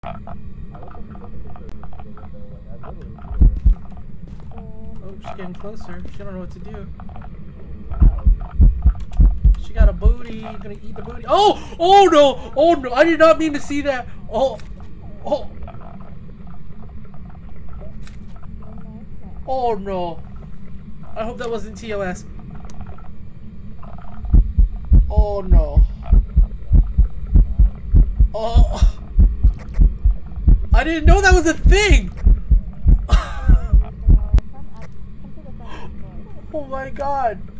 Oh, she's getting closer. She don't know what to do. She got a booty. Gonna eat the booty. Oh! Oh no! Oh no! I did not mean to see that. Oh! Oh! Oh no! I hope that wasn't TOS. Oh no! Oh! I didn't know that was a thing! Oh my god!